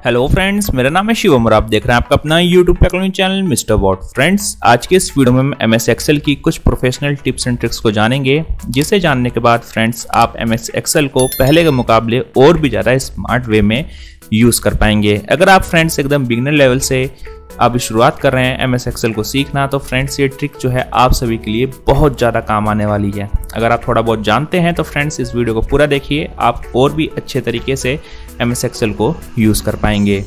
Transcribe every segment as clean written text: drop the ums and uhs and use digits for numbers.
Hello friends, मेरा नाम है शिवम और आप देख रहे हैं आपका अपना YouTube technology channel Mister Bot. Friends, आज के इस वीडियो में हम एमएस एक्सेल की कुछ प्रोफेशनल टिप्स एंड ट्रिक्स को जानेंगे, जिसे जानने के बाद फ्रेंड्स आप एमएस एक्सेल को पहले के मुकाबले और भी ज़्यादा स्मार्ट वे में यूज़ कर पाएंगे। अगर आप फ्रेंड्स एकदम बिगिनर लेवल से अभी शुरुआत कर रहे हैं एमएस एक्सेल को सीखना, तो फ्रेंड्स ये ट्रिक जो है आप सभी के लिए बहुत ज़्यादा काम आने वाली है। अगर आप थोड़ा बहुत जानते हैं तो फ्रेंड्स इस वीडियो को पूरा देखिए, आप और भी अच्छे तरीके से एमएस एक्सेल को यूज़ कर पाएंगे।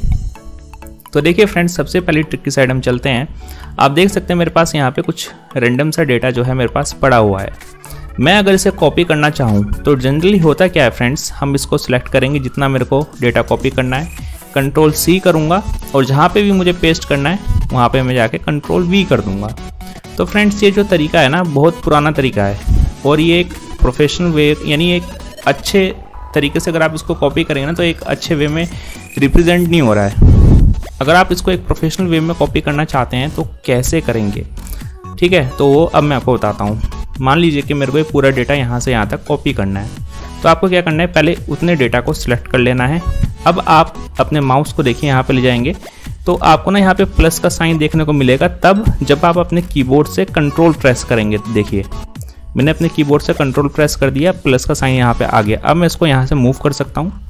तो देखिए फ्रेंड्स, सबसे पहले ट्रिक की साइड हम चलते हैं। आप देख सकते हैं मेरे पास यहाँ पे कुछ रैंडम सा डेटा जो है मेरे पास पड़ा हुआ है। मैं अगर इसे कॉपी करना चाहूँ तो जनरली होता क्या है फ्रेंड्स, हम इसको सिलेक्ट करेंगे जितना मेरे को डेटा कॉपी करना है, कंट्रोल C करूँगा और जहाँ पे भी मुझे पेस्ट करना है वहाँ पे मैं जाके कंट्रोल V कर दूँगा। तो फ्रेंड्स ये जो तरीका है ना, बहुत पुराना तरीका है और ये एक प्रोफेशनल वे, यानी एक अच्छे तरीके से अगर आप इसको कॉपी करेंगे ना तो एक अच्छे वे में रिप्रेजेंट नहीं हो रहा है। अगर आप इसको एक प्रोफेशनल वे में कॉपी करना चाहते हैं तो कैसे करेंगे, ठीक है, तो वो अब मैं आपको बताता हूँ। मान लीजिए कि मेरे को ये पूरा डेटा यहाँ से यहाँ तक कॉपी करना है, तो आपको क्या करना है, पहले उतने डेटा को सिलेक्ट कर लेना है। अब आप अपने माउस को देखिए यहाँ पे ले जाएंगे तो आपको ना यहाँ पे प्लस का साइन देखने को मिलेगा, तब जब आप अपने कीबोर्ड से कंट्रोल प्रेस करेंगे। देखिए मैंने अपने कीबोर्ड से कंट्रोल प्रेस कर दिया, प्लस का साइन यहाँ पे आ गया। अब मैं इसको यहाँ से मूव कर सकता हूँ।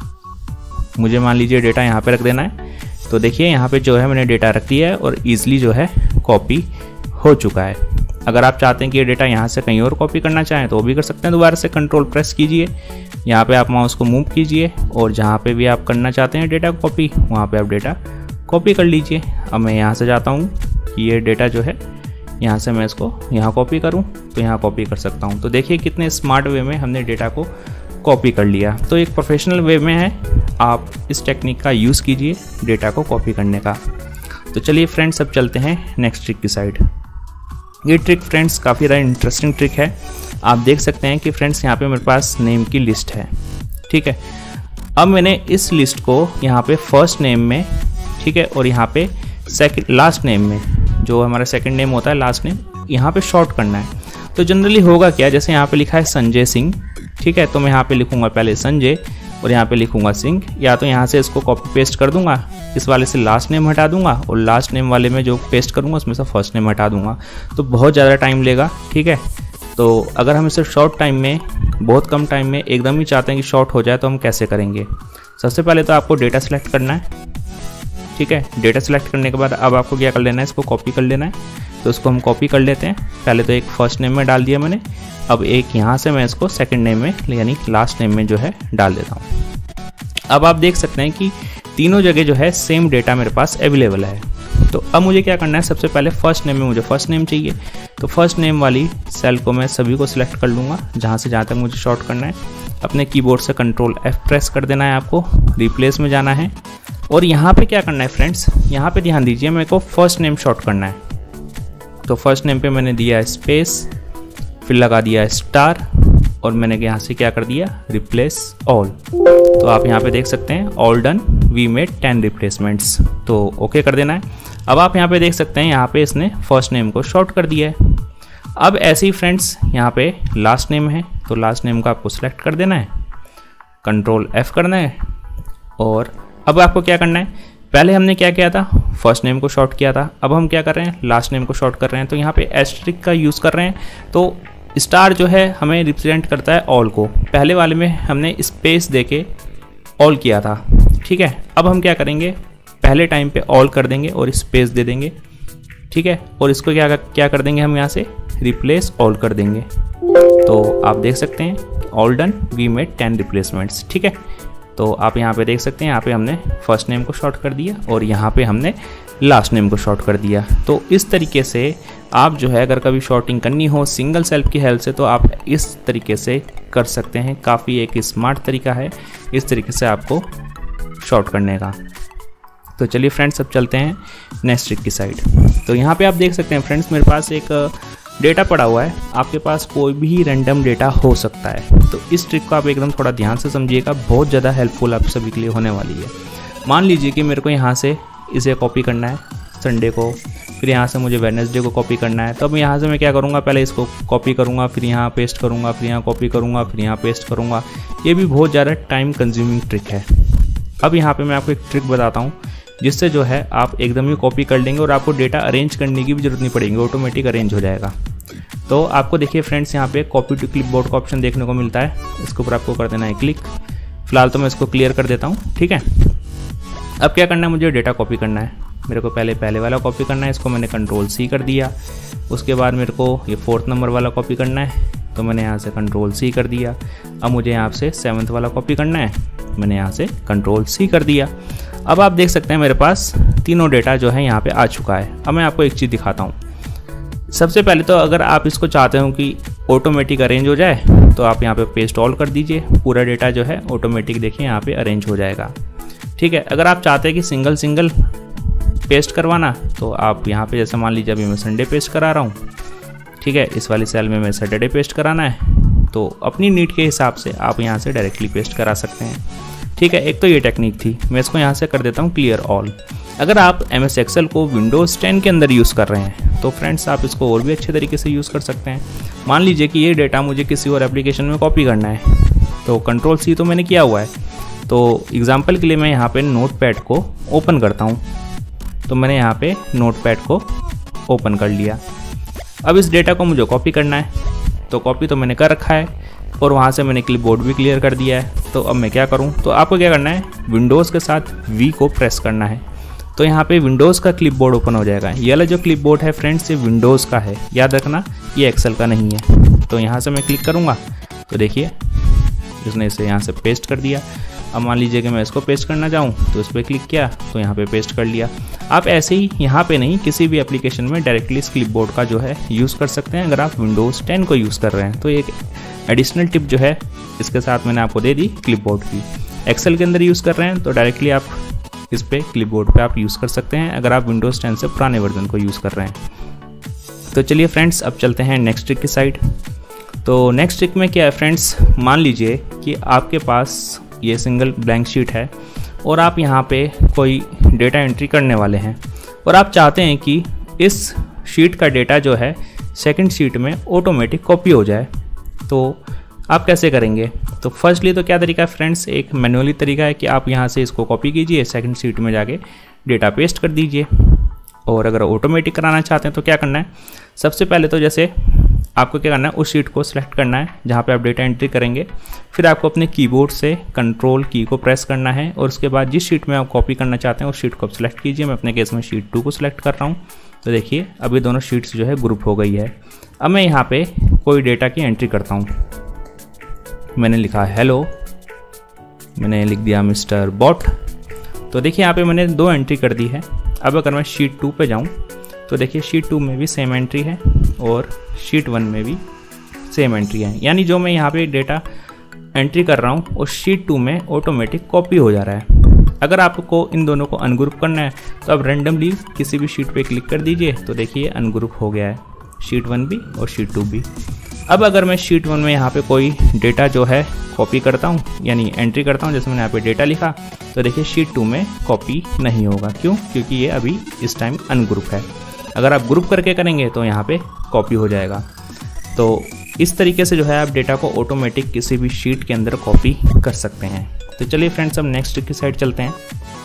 मुझे मान लीजिए डेटा यहाँ पे रख देना है, तो देखिए यहाँ पे जो है मैंने डेटा रख दिया है और ईजिली जो है कॉपी हो चुका है। अगर आप चाहते हैं कि ये डेटा यहाँ से कहीं और कॉपी करना चाहें तो वो भी कर सकते हैं। दोबारा से कंट्रोल प्रेस कीजिए, यहाँ पे आप माउस को मूव कीजिए और जहाँ पे भी आप करना चाहते हैं डेटा कॉपी, वहाँ पे आप डेटा कॉपी कर लीजिए। अब मैं यहाँ से जाता हूँ कि ये डेटा जो है यहाँ से मैं इसको यहाँ कॉपी करूँ तो यहाँ कॉपी कर सकता हूँ। तो देखिए कितने स्मार्ट वे में हमने डेटा को कॉपी कर लिया। तो एक प्रोफेशनल वे में है, आप इस टेक्निक का यूज़ कीजिए डेटा को कॉपी करने का। तो चलिए फ्रेंड्स, अब चलते हैं नेक्स्ट ट्रिक की साइड। ये ट्रिक फ्रेंड्स काफ़ी ज़्यादा इंटरेस्टिंग ट्रिक है। आप देख सकते हैं कि फ्रेंड्स यहाँ पे मेरे पास नेम की लिस्ट है, ठीक है। अब मैंने इस लिस्ट को यहाँ पे फर्स्ट नेम में, ठीक है, और यहाँ पे लास्ट नेम में, जो हमारा सेकंड नेम होता है लास्ट नेम, यहाँ पे शॉर्ट करना है। तो जनरली होगा क्या, जैसे यहाँ पे लिखा है संजय सिंह, ठीक है, तो मैं यहाँ पे लिखूँगा पहले संजय और यहाँ पे लिखूँगा सिंह। या तो यहाँ से इसको कॉपी पेस्ट कर दूंगा, इस वाले से लास्ट नेम हटा दूंगा और लास्ट नेम वाले में जो पेस्ट करूँगा उसमें से फर्स्ट नेम हटा दूंगा, तो बहुत ज़्यादा टाइम लेगा, ठीक है। तो अगर हम इसे शॉर्ट टाइम में, बहुत कम टाइम में एकदम ही चाहते हैं कि शॉर्ट हो जाए, तो हम कैसे करेंगे। सबसे पहले तो आपको डेटा सेलेक्ट करना है, ठीक है। डेटा सेलेक्ट करने के बाद अब आपको क्या कर लेना है, इसको कॉपी कर लेना है। तो इसको हम कॉपी कर लेते हैं। पहले तो एक फर्स्ट नेम में डाल दिया मैंने, अब एक यहाँ से मैं इसको सेकंड नेम में यानी लास्ट नेम में जो है डाल देता हूँ। अब आप देख सकते हैं कि तीनों जगह जो है सेम डेटा मेरे पास अवेलेबल है। तो अब मुझे क्या करना है, सबसे पहले फर्स्ट नेम में मुझे फर्स्ट नेम चाहिए, तो फर्स्ट नेम वाली सेल को मैं सभी को सिलेक्ट कर लूँगा जहाँ से जहाँ तक मुझे शॉर्ट करना है। अपने कीबोर्ड से कंट्रोल F प्रेस कर देना है, आपको रिप्लेस में जाना है और यहाँ पे क्या करना है फ्रेंड्स, यहाँ पे ध्यान दीजिए, मेरे को फर्स्ट नेम शॉर्ट करना है। तो फर्स्ट नेम पे मैंने दिया स्पेस, फिर लगा दिया स्टार और मैंने यहाँ से क्या कर दिया, रिप्लेस ऑल। तो आप यहाँ पे देख सकते हैं all done, we made 10 replacements, तो ओके कर देना है। अब आप यहाँ पे देख सकते हैं यहाँ पे इसने फर्स्ट नेम को शॉर्ट कर दिया है। अब ऐसे ही फ्रेंड्स यहाँ पे लास्ट नेम है, तो लास्ट नेम को आपको सिलेक्ट कर देना है, कंट्रोल F करना है और अब आपको क्या करना है, पहले हमने क्या किया था, फर्स्ट नेम को शॉर्ट किया था, अब हम क्या कर रहे हैं, लास्ट नेम को शॉर्ट कर रहे हैं। तो यहाँ पे एस्टेरिक का यूज़ कर रहे हैं, तो स्टार जो है हमें रिप्रेजेंट करता है ऑल को। पहले वाले में हमने स्पेस देके ऑल किया था, ठीक है। अब हम क्या करेंगे, पहले टाइम पे ऑल कर देंगे और स्पेस दे देंगे, ठीक है, और इसको क्या कर देंगे, हम यहाँ से रिप्लेस ऑल कर देंगे। तो आप देख सकते हैं all done, we made 10 replacements, ठीक है। तो आप यहाँ पे देख सकते हैं, यहाँ पे हमने फर्स्ट नेम को शॉर्ट कर दिया और यहाँ पे हमने लास्ट नेम को शॉर्ट कर दिया। तो इस तरीके से आप जो है अगर कभी शॉर्टिंग करनी हो सिंगल सेल की हेल्प से, तो आप इस तरीके से कर सकते हैं। काफ़ी एक स्मार्ट तरीका है इस तरीके से आपको शॉर्ट करने का। तो चलिए फ्रेंड्स, अब चलते हैं नेक्स्ट ट्रिक की साइड। तो यहाँ पे आप देख सकते हैं फ्रेंड्स, मेरे पास एक डेटा पड़ा हुआ है। आपके पास कोई भी रैंडम डेटा हो सकता है, तो इस ट्रिक को आप एकदम थोड़ा ध्यान से समझिएगा, बहुत ज़्यादा हेल्पफुल आप सभी के लिए होने वाली है। मान लीजिए कि मेरे को यहाँ से इसे कॉपी करना है संडे को, फिर यहाँ से मुझे वेडनेसडे को कॉपी करना है। तो अब यहाँ से मैं क्या करूँगा, पहले इसको कॉपी करूँगा, फिर यहाँ पेस्ट करूँगा, फिर यहाँ कॉपी करूँगा, फिर यहाँ पेस्ट करूँगा। ये भी बहुत ज़्यादा टाइम कंज्यूमिंग ट्रिक है। अब यहाँ पे मैं आपको एक ट्रिक बताता हूँ जिससे जो है आप एकदम ही कॉपी कर लेंगे और आपको डेटा अरेंज करने की भी जरूरत नहीं पड़ेगी, ऑटोमेटिक अरेंज हो जाएगा। तो आपको देखिए फ्रेंड्स यहाँ पे कॉपी टू क्लिपबोर्ड का ऑप्शन देखने को मिलता है, इसके ऊपर आपको कर देना है क्लिक। फिलहाल तो मैं इसको क्लियर कर देता हूँ, ठीक है। अब क्या करना है, मुझे डेटा कॉपी करना है। मेरे को पहले वाला कॉपी करना है, इसको मैंने Ctrl+C कर दिया। उसके बाद मेरे को ये 4th नंबर वाला कॉपी करना है, तो मैंने यहाँ से Ctrl+C कर दिया। अब मुझे यहाँ से 7th वाला कॉपी करना है, मैंने यहाँ से Ctrl+C कर दिया। अब आप देख सकते हैं मेरे पास तीनों डेटा जो है यहाँ पे आ चुका है। अब मैं आपको एक चीज़ दिखाता हूँ। सबसे पहले तो अगर आप इसको चाहते हो कि ऑटोमेटिक अरेंज हो जाए तो आप यहाँ पे पेस्ट ऑल कर दीजिए, पूरा डेटा जो है ऑटोमेटिक देखिए यहाँ पे अरेंज हो जाएगा, ठीक है। अगर आप चाहते हैं कि सिंगल सिंगल पेस्ट करवाना तो आप यहाँ पे जैसे मान लीजिए अभी मैं संडे पेस्ट करा रहा हूँ, ठीक है। इस वाली सेल में मैं सैटरडे पेस्ट कराना है, तो अपनी नीड के हिसाब से आप यहाँ से डायरेक्टली पेस्ट करा सकते हैं, ठीक है। एक तो ये टेक्निक थी, मैं इसको यहाँ से कर देता हूँ क्लियर ऑल। अगर आप MS एक्सेल को Windows 10 के अंदर यूज़ कर रहे हैं तो फ्रेंड्स आप इसको और भी अच्छे तरीके से यूज़ कर सकते हैं। मान लीजिए कि ये डेटा मुझे किसी और एप्लीकेशन में कॉपी करना है, तो Ctrl+C तो मैंने किया हुआ है। तो एग्जाम्पल के लिए मैं यहाँ पे नोटपैड को ओपन करता हूँ, तो मैंने यहाँ पे नोटपैड को ओपन कर लिया। अब इस डेटा को मुझे कॉपी करना है, तो कॉपी तो मैंने कर रखा है और वहाँ से मैंने क्लिपबोर्ड भी क्लियर कर दिया है। तो अब मैं क्या करूँ, तो आपको क्या करना है, विंडोज़ के साथ V को प्रेस करना है, तो यहाँ पे विंडोज़ का क्लिपबोर्ड ओपन हो जाएगा। ये वाला जो क्लिपबोर्ड है फ्रेंड्स ये विंडोज़ का है, याद रखना ये एक्सेल का नहीं है। तो यहाँ से मैं क्लिक करूँगा तो देखिए इसने इसे यहाँ से पेस्ट कर दिया। अब मान लीजिए कि मैं इसको पेस्ट करना चाहूँ तो इस पर क्लिक किया तो यहाँ पे पेस्ट कर लिया। आप ऐसे ही यहाँ पे नहीं किसी भी एप्लीकेशन में डायरेक्टली इस क्लिपबोर्ड का जो है यूज़ कर सकते हैं अगर आप Windows 10 को यूज़ कर रहे हैं। तो एक एडिशनल टिप जो है इसके साथ मैंने आपको दे दी क्लिपबोर्ड की। एक्सेल के अंदर यूज़ कर रहे हैं तो डायरेक्टली आप इस पर क्लिपबोर्ड पे आप यूज़ कर सकते हैं अगर आप Windows 10 से पुराने वर्जन को यूज़ कर रहे हैं। तो चलिए फ्रेंड्स अब चलते हैं नेक्स्ट ट्रिक की साइड। तो नेक्स्ट ट्रिक में क्या है फ्रेंड्स, मान लीजिए कि आपके पास ये सिंगल ब्लैंक शीट है और आप यहाँ पे कोई डेटा एंट्री करने वाले हैं और आप चाहते हैं कि इस शीट का डेटा जो है सेकंड शीट में ऑटोमेटिक कॉपी हो जाए। तो आप कैसे करेंगे, तो फर्स्टली तो क्या तरीका है फ्रेंड्स, एक मैनुअली तरीका है कि आप यहाँ से इसको कॉपी कीजिए, सेकंड शीट में जाके डेटा पेस्ट कर दीजिए। और अगर ऑटोमेटिक कराना चाहते हैं तो क्या करना है, सबसे पहले तो जैसे आपको क्या करना है, उस शीट को सिलेक्ट करना है जहाँ पे आप डेटा एंट्री करेंगे। फिर आपको अपने कीबोर्ड से कंट्रोल की को प्रेस करना है और उसके बाद जिस शीट में आप कॉपी करना चाहते हैं उस शीट को आप सिलेक्ट कीजिए। मैं अपने केस में शीट 2 को सिलेक्ट कर रहा हूँ। तो देखिए अभी दोनों शीट्स जो है ग्रुप हो गई है। अब मैं यहाँ पे कोई डेटा की एंट्री करता हूँ। मैंने लिखा हेलो, मैंने लिख दिया मिस्टर बॉट। तो देखिए यहाँ पे मैंने 2 एंट्री कर दी है। अब अगर मैं शीट 2 पे जाऊँ तो देखिए शीट 2 में भी सेम एंट्री है और शीट 1 में भी सेम एंट्री है, यानी जो मैं यहाँ पे डेटा एंट्री कर रहा हूँ उस शीट 2 में ऑटोमेटिक कॉपी हो जा रहा है। अगर आपको इन दोनों को अनग्रुप करना है तो आप रैंडमली किसी भी शीट पे क्लिक कर दीजिए, तो देखिए अनग्रुप हो गया है शीट 1 भी और शीट 2 भी। अब अगर मैं शीट 1 में यहाँ पे कोई डेटा जो है कॉपी करता हूँ यानी एंट्री करता हूँ, जैसे मैंने यहाँ पे डेटा लिखा, तो देखिए शीट 2 में कॉपी नहीं होगा। क्यों? क्योंकि ये अभी इस टाइम अनग्रुप है। अगर आप ग्रुप करके करेंगे तो यहाँ पे कॉपी हो जाएगा। तो इस तरीके से जो है आप डेटा को ऑटोमेटिक किसी भी शीट के अंदर कॉपी कर सकते हैं। तो चलिए फ्रेंड्स अब नेक्स्ट ट्रिक की साइड चलते हैं।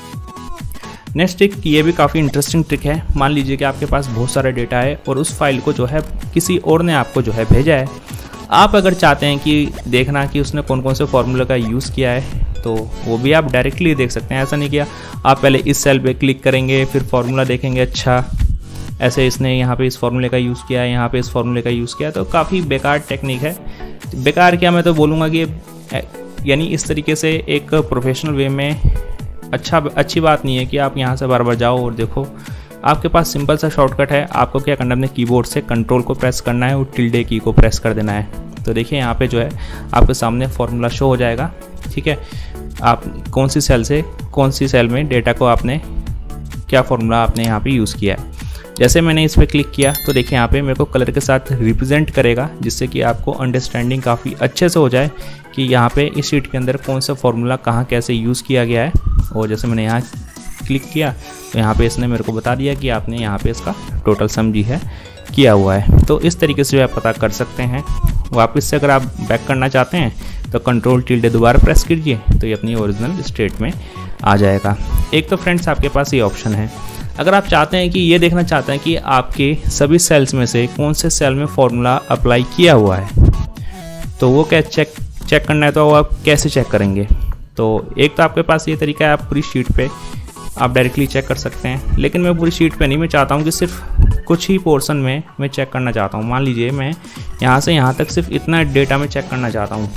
नेक्स्ट ट्रिक ये भी काफ़ी इंटरेस्टिंग ट्रिक है। मान लीजिए कि आपके पास बहुत सारा डेटा है और उस फाइल को जो है किसी और ने आपको जो है भेजा है। आप अगर चाहते हैं कि देखना कि उसने कौन कौन से फॉर्मूला का यूज़ किया है तो वो भी आप डायरेक्टली देख सकते हैं। ऐसा नहीं किया आप पहले इस सेल पे क्लिक करेंगे फिर फॉर्मूला देखेंगे, अच्छा ऐसे इसने यहाँ पे इस फॉर्मूले का यूज़ किया है, यहाँ पे इस फॉर्मूले का यूज़ किया, तो काफ़ी बेकार टेक्निक है। बेकार क्या, मैं तो बोलूँगा कि यानी इस तरीके से एक प्रोफेशनल वे में अच्छी बात नहीं है कि आप यहाँ से बार बार जाओ और देखो। आपके पास सिंपल सा शॉर्टकट है, आपको क्या करना है, अपने कीबोर्ड से कंट्रोल को प्रेस करना है और टिल्डे की को प्रेस कर देना है। तो देखिए यहाँ पे जो है आपके सामने फॉर्मूला शो हो जाएगा, ठीक है। आप कौन सी सेल से कौन सी सेल में डेटा को आपने क्या फॉर्मूला आपने यहाँ पे यूज़ किया है। जैसे मैंने इस पर क्लिक किया तो देखिए यहाँ पे मेरे को कलर के साथ रिप्रेजेंट करेगा, जिससे कि आपको अंडरस्टैंडिंग काफ़ी अच्छे से हो जाए कि यहाँ पे इस शीट के अंदर कौन सा फॉर्मूला कहाँ कैसे यूज़ किया गया है। और जैसे मैंने यहाँ क्लिक किया तो यहाँ पे इसने मेरे को बता दिया कि आपने यहाँ पे इसका टोटल सम जी है किया हुआ है। तो इस तरीके से आप पता कर सकते हैं। वापस से अगर आप बैक करना चाहते हैं तो कंट्रोल टिल्डे दोबारा प्रेस कीजिए तो ये अपनी ओरिजिनल स्टेट में आ जाएगा। एक तो फ्रेंड्स आपके पास ये ऑप्शन है। अगर आप चाहते हैं कि ये देखना चाहते हैं कि आपके सभी सेल्स में से कौन से सेल में फॉर्मूला अप्लाई किया हुआ है, तो वो क्या चेक करना है, तो वो आप कैसे चेक करेंगे। तो एक तो आपके पास ये तरीका है, आप पूरी शीट पे आप डायरेक्टली चेक कर सकते हैं, लेकिन मैं पूरी शीट पे नहीं, मैं चाहता हूँ कि सिर्फ कुछ ही पोर्शन में मैं चेक करना चाहता हूँ। मान लीजिए मैं यहाँ से यहाँ तक सिर्फ इतना डेटा में चेक करना चाहता हूँ,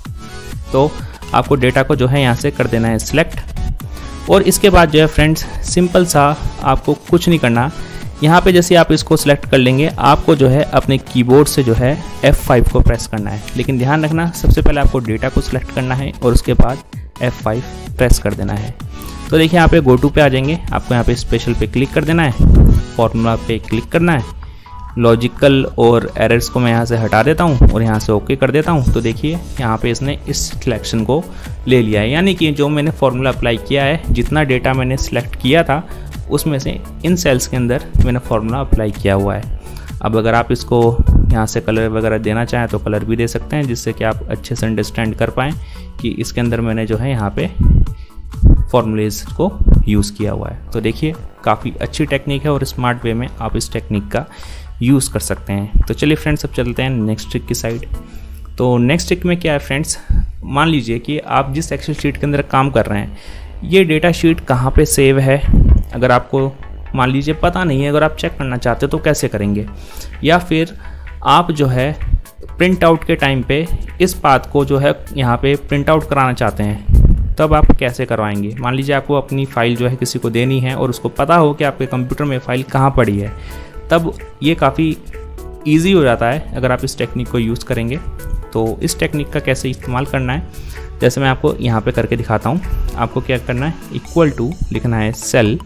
तो आपको डेटा को जो है यहाँ से कर देना है सिलेक्ट, और इसके बाद जो है फ्रेंड्स सिंपल सा आपको कुछ नहीं करना। यहाँ पे जैसे आप इसको सिलेक्ट कर लेंगे, आपको जो है अपने कीबोर्ड से जो है F5 को प्रेस करना है, लेकिन ध्यान रखना सबसे पहले आपको डेटा को सिलेक्ट करना है और उसके बाद F5 प्रेस कर देना है। तो देखिए यहाँ पे गो टू पे आ जाएंगे, आपको यहाँ पे स्पेशल पे क्लिक कर देना है, फॉर्मूला पे क्लिक करना है, लॉजिकल और एरर्स को मैं यहाँ से हटा देता हूँ और यहाँ से ओके कर देता हूँ। तो देखिए यहाँ पे इसने इस सिलेक्शन को ले लिया है, यानी कि जो मैंने फॉर्मूला अप्लाई किया है, जितना डेटा मैंने सिलेक्ट किया था उसमें से इन सेल्स के अंदर मैंने फॉर्मूला अप्लाई किया हुआ है। अब अगर आप इसको यहाँ से कलर वगैरह देना चाहें तो कलर भी दे सकते हैं, जिससे कि आप अच्छे से अंडरस्टैंड कर पाएँ कि इसके अंदर मैंने जो है यहाँ पे फॉर्मूलेज को यूज़ किया हुआ है। तो देखिए काफ़ी अच्छी टेक्निक है और स्मार्ट वे में आप इस टेक्निक का यूज़ कर सकते हैं। तो चलिए फ्रेंड्स अब चलते हैं नेक्स्ट ट्रिक की साइड। तो नेक्स्ट ट्रिक में क्या है फ्रेंड्स, मान लीजिए कि आप जिस एक्सेल शीट के अंदर काम कर रहे हैं, ये डेटा शीट कहाँ पे सेव है, अगर आपको मान लीजिए पता नहीं है, अगर आप चेक करना चाहते हो तो कैसे करेंगे, या फिर आप जो है प्रिंट आउट के टाइम पे इस पाथ को जो है यहाँ पे प्रिंट आउट कराना चाहते हैं, तब आप कैसे करवाएंगे। मान लीजिए आपको अपनी फ़ाइल जो है किसी को देनी है और उसको पता हो कि आपके कंप्यूटर में फ़ाइल कहाँ पड़ी है, तब ये काफ़ी इजी हो जाता है अगर आप इस टेक्निक को यूज़ करेंगे। तो इस टेक्निक का कैसे इस्तेमाल करना है, जैसे मैं आपको यहाँ पे करके दिखाता हूँ। आपको क्या करना है, इक्वल टू लिखना है सेल।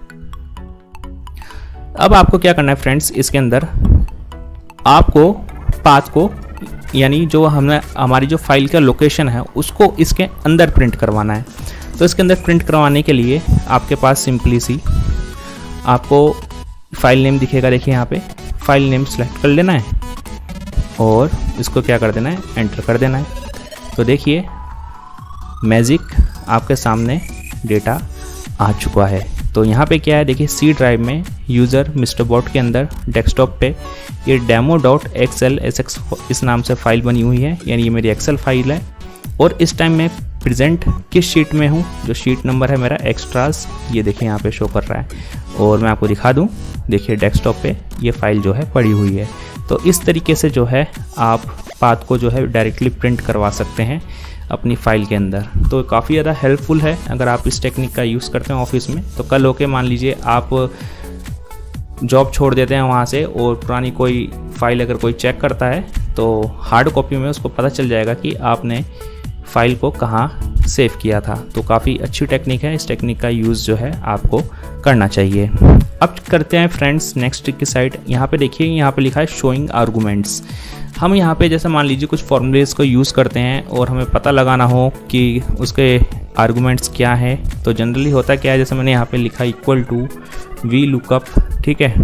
अब आपको क्या करना है फ्रेंड्स, इसके अंदर आपको पाथ को, यानी जो हमने हमारी जो फाइल का लोकेशन है उसको इसके अंदर प्रिंट करवाना है। तो इसके अंदर प्रिंट करवाने के लिए आपके पास सिंपली सी आपको फाइल नेम दिखेगा, देखिए यहाँ पे फाइल नेम सेलेक्ट कर लेना है और इसको क्या कर देना है, एंटर कर देना है। तो देखिए मैजिक आपके सामने डेटा आ चुका है। तो यहाँ पे क्या है, देखिए सी ड्राइव में यूज़र मिस्टर बॉट के अंदर डेस्कटॉप पे ये demo.xlsx इस नाम से फाइल बनी हुई है, यानी ये मेरी एक्सेल फाइल है। और इस टाइम मैं प्रेजेंट किस शीट में हूँ, जो शीट नंबर है मेरा एक्स्ट्रास, ये देखिए यहाँ पे शो कर रहा है। और मैं आपको दिखा दूँ, देखिए डेस्कटॉप पे ये फाइल जो है पड़ी हुई है। तो इस तरीके से जो है आप पाथ को जो है डायरेक्टली प्रिंट करवा सकते हैं अपनी फ़ाइल के अंदर। तो काफ़ी ज़्यादा हेल्पफुल है अगर आप इस टेक्निक का यूज़ करते हैं ऑफिस में। तो कल होके मान लीजिए आप जॉब छोड़ देते हैं वहाँ से, और पुरानी कोई फाइल अगर कोई चेक करता है तो हार्ड कॉपी में उसको पता चल जाएगा कि आपने फ़ाइल को कहाँ सेव किया था। तो काफ़ी अच्छी टेक्निक है, इस टेक्निक का यूज़ जो है आपको करना चाहिए। अब करते हैं फ्रेंड्स नेक्स्ट ट्रिक की साइड। यहाँ पे देखिए, यहाँ पे लिखा है शोइंग आर्गूमेंट्स। हम यहाँ पे जैसे मान लीजिए कुछ फॉर्मूलेज को यूज़ करते हैं और हमें पता लगाना हो कि उसके आर्गूमेंट्स क्या हैं, तो जनरली होता क्या है, जैसे मैंने यहाँ पे लिखा इक्वल टू वी लुकअप, ठीक है।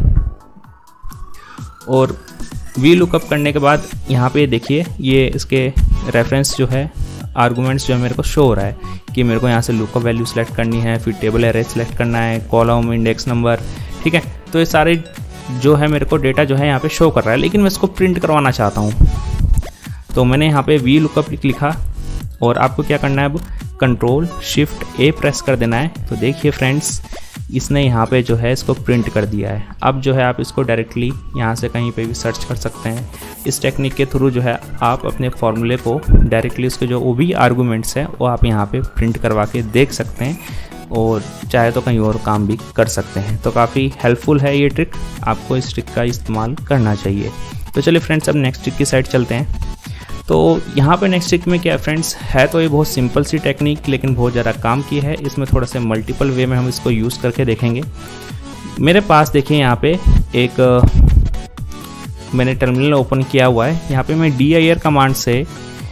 और वी लुकअप करने के बाद यहाँ पे देखिए ये इसके रेफरेंस जो है, आर्गूमेंट्स जो है मेरे को शो हो रहा है कि मेरे को यहाँ से लुकअप वैल्यू सेलेक्ट करनी है, फिर टेबल एरे सेलेक्ट करना है, कॉलम इंडेक्स नंबर, ठीक है। तो ये सारे जो है मेरे को डेटा जो है यहाँ पे शो कर रहा है, लेकिन मैं इसको प्रिंट करवाना चाहता हूँ। तो मैंने यहाँ पे वी लुकअप लिखा और आपको क्या करना है, अब कंट्रोल शिफ्ट ए प्रेस कर देना है। तो देखिए फ्रेंड्स, इसने यहाँ पे जो है इसको प्रिंट कर दिया है। अब जो है आप इसको डायरेक्टली यहाँ से कहीं पे भी सर्च कर सकते हैं। इस टेक्निक के थ्रू जो है आप अपने फॉर्मूले को डायरेक्टली उसके जो भी आर्गूमेंट्स हैं वो आप यहाँ पे प्रिंट करवा के देख सकते हैं, और चाहे तो कहीं और काम भी कर सकते हैं। तो काफ़ी हेल्पफुल है ये ट्रिक, आपको इस ट्रिक का इस्तेमाल करना चाहिए। तो चलिए फ्रेंड्स अब नेक्स्ट ट्रिक की साइड चलते हैं। तो यहाँ पे नेक्स्ट ट्रिक में क्या है फ्रेंड्स, है तो ये बहुत सिंपल सी टेक्निक, लेकिन बहुत ज़्यादा काम की है। इसमें थोड़ा सा मल्टीपल वे में हम इसको यूज़ करके देखेंगे। मेरे पास देखिए यहाँ पे एक मैंने टर्मिनल ओपन किया हुआ है। यहाँ पे मैं dir कमांड से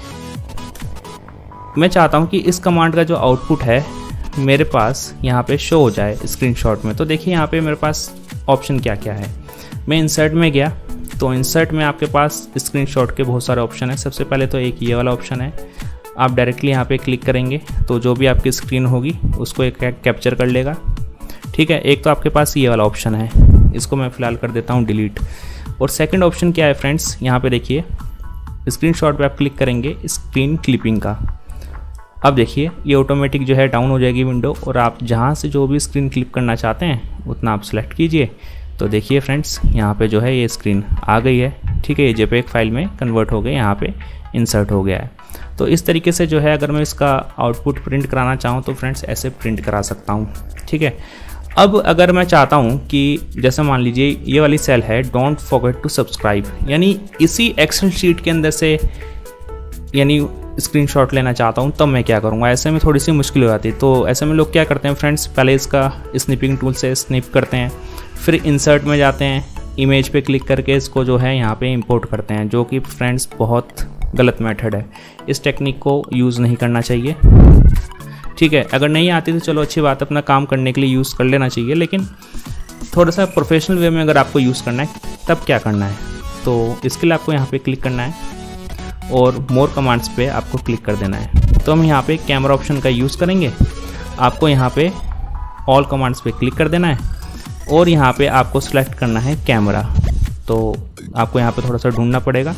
मैं चाहता हूँ कि इस कमांड का जो आउटपुट है मेरे पास यहाँ पे शो हो जाए स्क्रीनशॉट में। तो देखिए यहाँ पे मेरे पास ऑप्शन क्या क्या है। मैं इंसर्ट में गया, तो इंसर्ट में आपके पास स्क्रीनशॉट के बहुत सारे ऑप्शन है। सबसे पहले तो एक ये वाला ऑप्शन है, आप डायरेक्टली यहाँ पे क्लिक करेंगे तो जो भी आपकी स्क्रीन होगी उसको एक कैप्चर कर लेगा। ठीक है, एक तो आपके पास ये वाला ऑप्शन है, इसको मैं फ़िलहाल कर देता हूँ डिलीट। और सेकंड ऑप्शन क्या है फ्रेंड्स, यहाँ पे देखिए स्क्रीनशॉट पे आप क्लिक करेंगे स्क्रीन क्लिपिंग का। अब देखिए ये ऑटोमेटिक जो है डाउन हो जाएगी विंडो, और आप जहाँ से जो भी स्क्रीन क्लिप करना चाहते हैं उतना आप सेलेक्ट कीजिए। तो देखिए फ्रेंड्स यहाँ पे जो है ये स्क्रीन आ गई है। ठीक है, ये जेपीईजी फाइल में कन्वर्ट हो गई, यहाँ पे इंसर्ट हो गया है। तो इस तरीके से जो है अगर मैं इसका आउटपुट प्रिंट कराना चाहूँ तो फ्रेंड्स ऐसे प्रिंट करा सकता हूँ। ठीक है, अब अगर मैं चाहता हूँ कि जैसे मान लीजिए ये वाली सेल है डोंट फॉरगेट टू सब्सक्राइब, यानी इसी एक्सेल शीट के अंदर से यानी स्क्रीनशॉट लेना चाहता हूँ, तब मैं क्या करूँगा। ऐसे में थोड़ी सी मुश्किल हो जाती है। तो ऐसे में लोग क्या करते हैं फ्रेंड्स, पहले इसका स्निपिंग टूल से स्निप करते हैं, फिर इंसर्ट में जाते हैं, इमेज पे क्लिक करके इसको जो है यहाँ पे इंपोर्ट करते हैं, जो कि फ्रेंड्स बहुत गलत मेथड है। इस टेक्निक को यूज़ नहीं करना चाहिए। ठीक है, अगर नहीं आती तो चलो अच्छी बात है, अपना काम करने के लिए यूज़ कर लेना चाहिए, लेकिन थोड़ा सा प्रोफेशनल वे में अगर आपको यूज़ करना है तब क्या करना है। तो इसके लिए आपको यहाँ पे क्लिक करना है और मोर कमांड्स पे आपको क्लिक कर देना है। तो हम यहाँ पे कैमरा ऑप्शन का यूज़ करेंगे। आपको यहाँ पे ऑल कमांड्स पे क्लिक कर देना है और यहाँ पे आपको सेलेक्ट करना है कैमरा। तो आपको यहाँ पे थोड़ा सा ढूंढना पड़ेगा।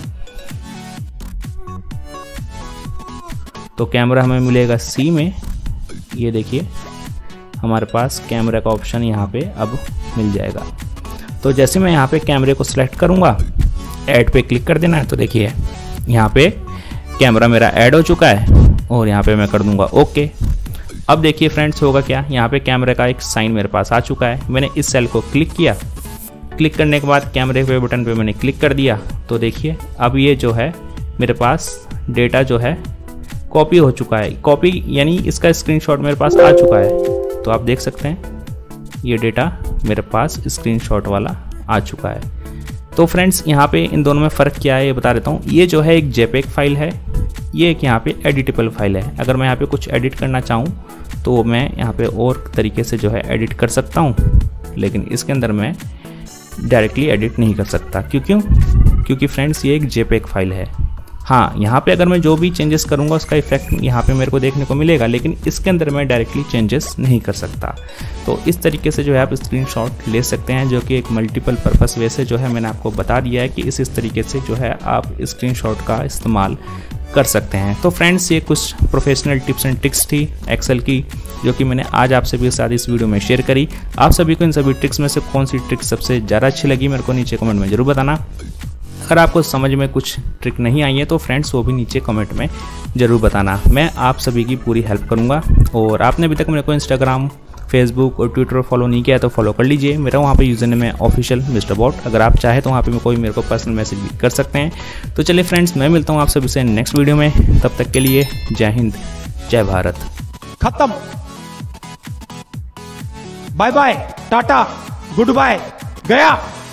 तो कैमरा हमें मिलेगा सी में। ये देखिए हमारे पास कैमरा का ऑप्शन यहाँ पे अब मिल जाएगा। तो जैसे मैं यहाँ पे कैमरे को सिलेक्ट करूँगा, ऐड पे क्लिक कर देना है। तो देखिए यहाँ पे कैमरा मेरा ऐड हो चुका है और यहाँ पे मैं कर दूंगा ओके। अब देखिए फ्रेंड्स होगा क्या, यहाँ पे कैमरे का एक साइन मेरे पास आ चुका है। मैंने इस सेल को क्लिक किया, क्लिक करने के बाद कैमरे पे बटन पे मैंने क्लिक कर दिया। तो देखिए अब ये जो है मेरे पास डेटा जो है कॉपी हो चुका है। कॉपी यानी इसका स्क्रीनशॉट मेरे पास आ चुका है। तो आप देख सकते हैं ये डेटा मेरे पास स्क्रीनशॉट वाला आ चुका है। तो फ्रेंड्स यहाँ पे इन दोनों में फ़र्क क्या है ये बता देता हूँ। ये जो है एक जेपीईजी फाइल है, ये एक यहाँ पे एडिटेबल फाइल है। अगर मैं यहाँ पे कुछ एडिट करना चाहूँ तो मैं यहाँ पे और तरीके से जो है एडिट कर सकता हूँ, लेकिन इसके अंदर मैं डायरेक्टली एडिट नहीं कर सकता। क्योंकि फ्रेंड्स ये एक जेपीईजी फाइल है। हाँ, यहाँ पे अगर मैं जो भी चेंजेस करूँगा उसका इफेक्ट यहाँ पे मेरे को देखने को मिलेगा, लेकिन इसके अंदर मैं डायरेक्टली चेंजेस नहीं कर सकता। तो इस तरीके से जो है आप स्क्रीनशॉट ले सकते हैं, जो कि एक मल्टीपल पर्पस वे से जो है मैंने आपको बता दिया है कि इस तरीके से जो है आप स्क्रीनशॉट का इस्तेमाल कर सकते हैं। तो फ्रेंड्स ये कुछ प्रोफेशनल टिप्स एंड ट्रिक्स थी एक्सेल की, जो कि मैंने आज आप सभी के साथ इस वीडियो में शेयर करी। आप सभी को इन सभी ट्रिक्स में से कौन सी ट्रिक सबसे ज़्यादा अच्छी लगी मेरे को नीचे कमेंट में ज़रूर बताना। अगर आपको समझ में कुछ ट्रिक नहीं आई है तो फ्रेंड्स वो भी नीचे कमेंट में ज़रूर बताना, मैं आप सभी की पूरी हेल्प करूंगा। और आपने अभी तक मेरे को इंस्टाग्राम, फेसबुक और ट्विटर फॉलो नहीं किया है तो फॉलो कर लीजिए। मेरा वहाँ पे यूज़र नेम है ऑफिशियल मिस्टर बॉट। अगर आप चाहे तो वहाँ पे कोई मेरे को पर्सनल मैसेज भी कर सकते हैं। तो चलिए फ्रेंड्स, मैं मिलता हूँ आप सभी से नेक्स्ट वीडियो में। तब तक के लिए जय हिंद, जय भारत। खत्म, bye bye, tata, goodbye, गया।